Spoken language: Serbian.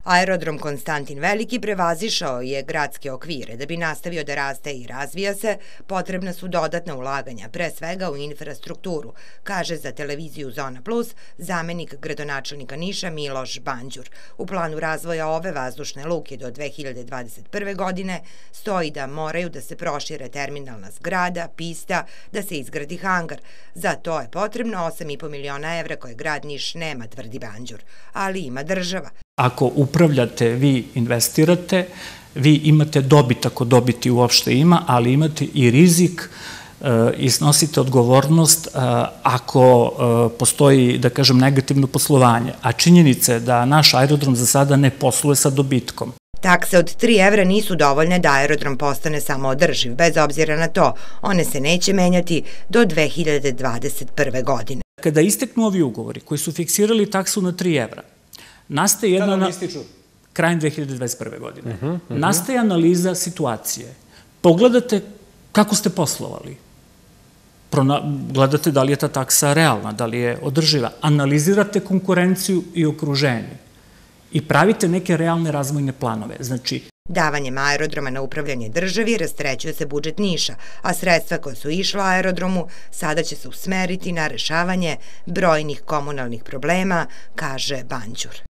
Aerodrom Konstantin Veliki prevazišao je gradske okvire. Da bi nastavio da raste i razvija se, potrebna su dodatna ulaganja, pre svega u infrastrukturu, kaže za televiziju Zona Plus zamenik gradonačelnika Niša Miloš Banđur. U planu razvoja ove vazdušne luke do 2021. godine stoji da moraju da se prošire terminalna zgrada, pista, da se izgradi hangar. Za to je potrebno 8,5 miliona evra koje grad Niš nema, tvrdi Banđur, ali ima država. Ako upravljate, vi investirate, vi imate dobit ako dobiti uopšte ima, ali imate i rizik i snosite odgovornost ako postoji, da kažem, negativno poslovanje. A činjenica je da naš aerodrom za sada ne posluje sa dobitkom. Takse od 3 evra nisu dovoljne da aerodrom postane samoodrživ. Bez obzira na to, one se neće menjati do 2021. godine. Kada isteknu ovi ugovori koji su fiksirali taksu na 3 evra, nastaje jedna krajem 2021. godine. Nastaje analiza situacije. Pogledate kako ste poslovali. Gledate da li je ta taksa realna, da li je održiva. Analizirate konkurenciju i okruženje i pravite neke realne razvojne planove. Znači, davanjem aerodroma na upravljanje državi rasterećuje se budžet Niša, a sredstva koja su išla aerodromu sada će se usmeriti na rešavanje brojnih komunalnih problema, kaže Banđur.